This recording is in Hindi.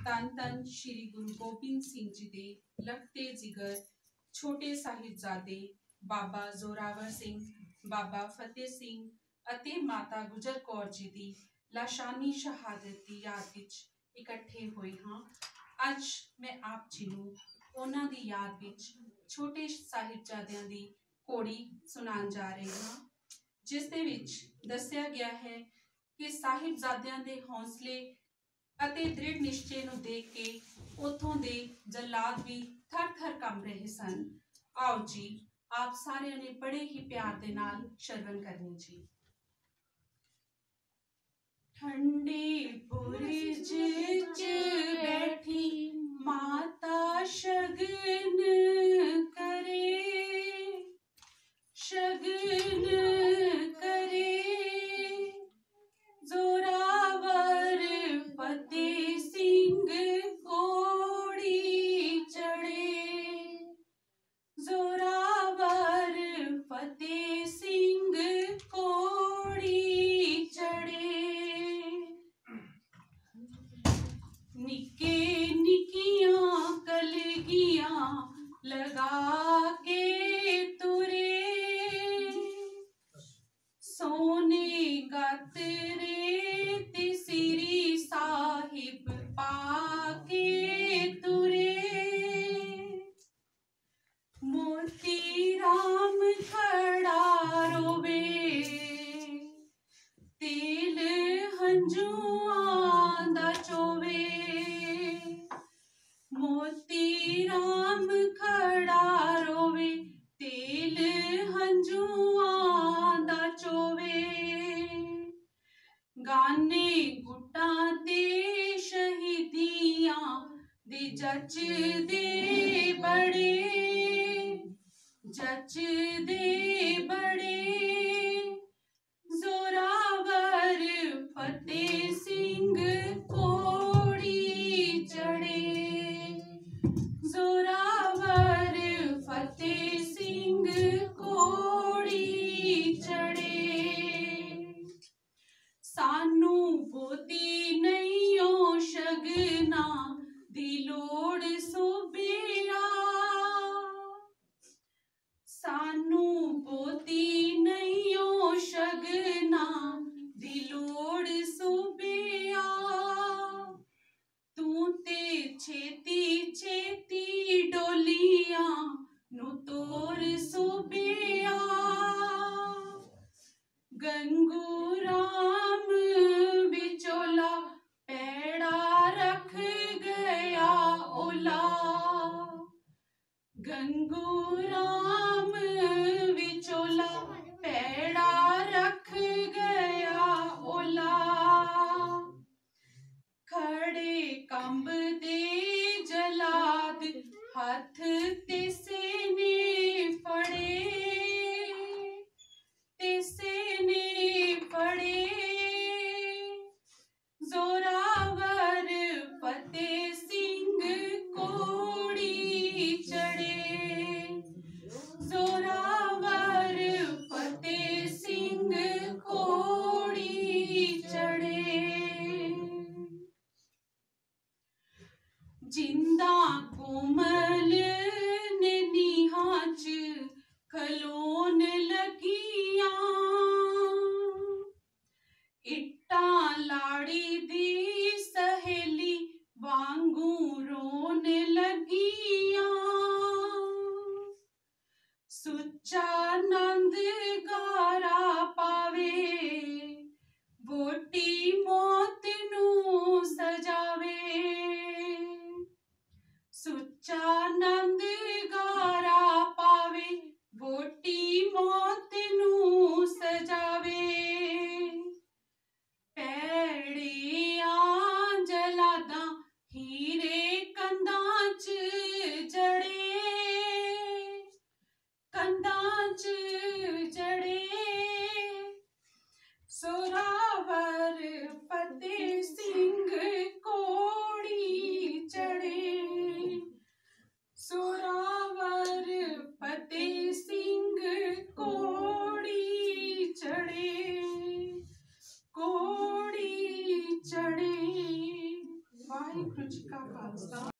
ਧੰਨ ਧੰਨ ਸ਼੍ਰੀ ਗੁਰੂ ਗੋਬਿੰਦ ਸਿੰਘ ਜੀ ਦੇ ਲਖਤੇ ਜਿਗਰ ਛੋਟੇ ਸਾਹਿਬਜ਼ਾਦੇ ਬਾਬਾ ਜ਼ੋਰਾਵਰ ਸਿੰਘ, ਬਾਬਾ ਫਤਿਹ ਸਿੰਘ ਅਤੇ ਮਾਤਾ ਗੁਜਰ ਕੌਰ ਜੀ ਦੀ ਲਾਸ਼ਾਨੀ ਸ਼ਹਾਦਤ ਦੀ ਯਾਦ ਵਿੱਚ ਇਕੱਠੇ ਹੋਏ ਹਾਂ। ਅੱਜ ਮੈਂ ਆਪ ਜੀ ਨੂੰ ਉਹਨਾਂ ਦੀ ਯਾਦ ਵਿੱਚ ਛੋਟੇ ਸਾਹਿਬਜ਼ਾਦਿਆਂ ਦੀ ਘੋੜੀ ਸੁਣਾਉਣ ਜਾ ਰਹੀ ਹਾਂ, ਜਿਸ ਦੇ ਵਿੱਚ ਦੱਸਿਆ ਗਿਆ ਹੈ ਕਿ ਸਾਹਿਬਜ਼ਾਦਿਆਂ ਦੇ ਹੌਸਲੇ ਅਤੇ ਦ੍ਰਿੜ ਨਿਸ਼ਚੇ ਨੂੰ ਦੇਖ ਕੇ ਉੱਥੋਂ ਦੇ ਜੱਲਾਦ ਵੀ ਥਰ-ਥਰ ਕੰਬ ਰਹੇ ਸਨ। आओ जी, आप सारे ने बड़े ही प्यार दे नाल श्रवण करनी जी। ठंडे बुरज च बैठी माता शगन करे, शगन करे, जोरावर फतेह सिंह घोड़ी चढ़े, जोरावर फतेह सिंह घोड़ी चढ़े। निके निकियां कलगियां लगा के तुरे, सोने गातरे ते सिरी साहिब पाके तुरे। मोती राम खड़ा रोवे, तेल हंजुआं दा चोवे, मोती राम खड़ा रोवे, तेल हंजुआं दा चोवे। गाने गुटां ते शहीदियां दे जच दे बड़े, जच दे बड़े, जोरावर फतेह सिंह घोड़ी चढ़े, जोरावर फतेह सिंह घोड़ी चढ़े। सानू बोती नहीं ओ शगना दी लोड़ सूबिया, सानू बोती नहीं ओ शगना दी लोड़ सूबिया। तू ते छेती छेती डोलियां नु तोर सूबिया। गंगू राम विचोला पैड़ा रख गया ओला, गंगू राम विचोला पैड़ा रख गया ओला। खड़े कंब दे जलाद हाथ तिसे ने फड़े, तिसे ने फड़े, जोरावर फतेह सिंह घोड़ी चढ़े, जोरावर फतेह सिंह घोड़ी चढ़े। जिंदा कोमल ने नीहां च खलोन लगियां, इट्टां लाड़ी दी सहेली वांगू रोन लगियां। सुच्चा नंद गारा पावे, वोटी मौत नू सजावे, सुच्चा नंद गारा पावे, वोटी मौत नू सजावे। पैड़े ਵਾਹਿਗੁਰੂ ਜੀ ਕਾ ਖਾਲਸਾ